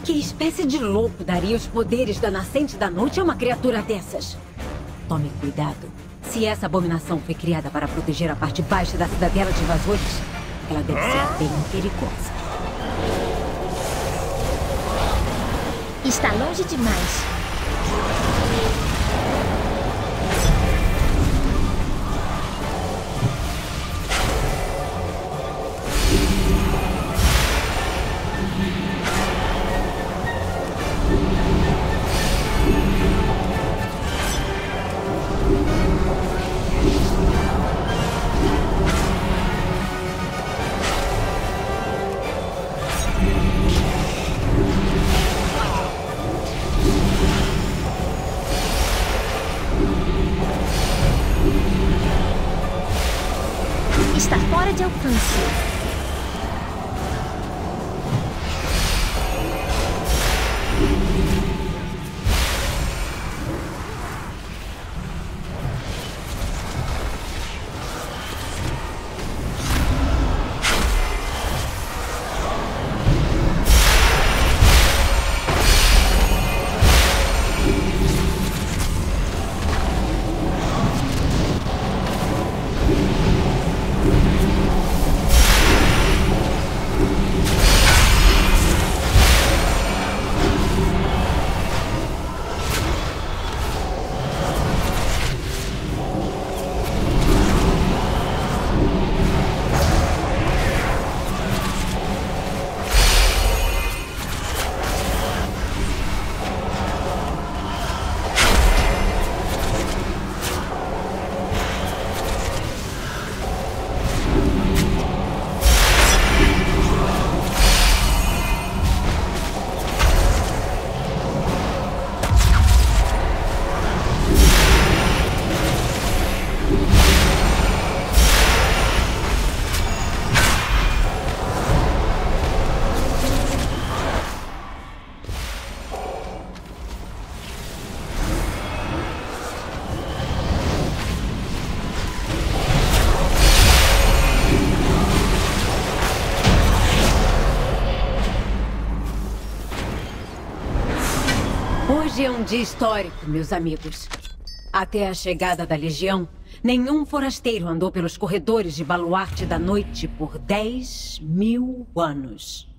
Que espécie de louco daria os poderes da Nascente da Noite a uma criatura dessas? Tome cuidado. Se essa abominação foi criada para proteger a parte baixa da cidadela de invasores, ela deve ser bem perigosa. Está longe demais. Está fora de alcance. Hoje é um dia histórico, meus amigos. Até a chegada da Legião, nenhum forasteiro andou pelos corredores de Baluarte da Noite por 10.000 anos.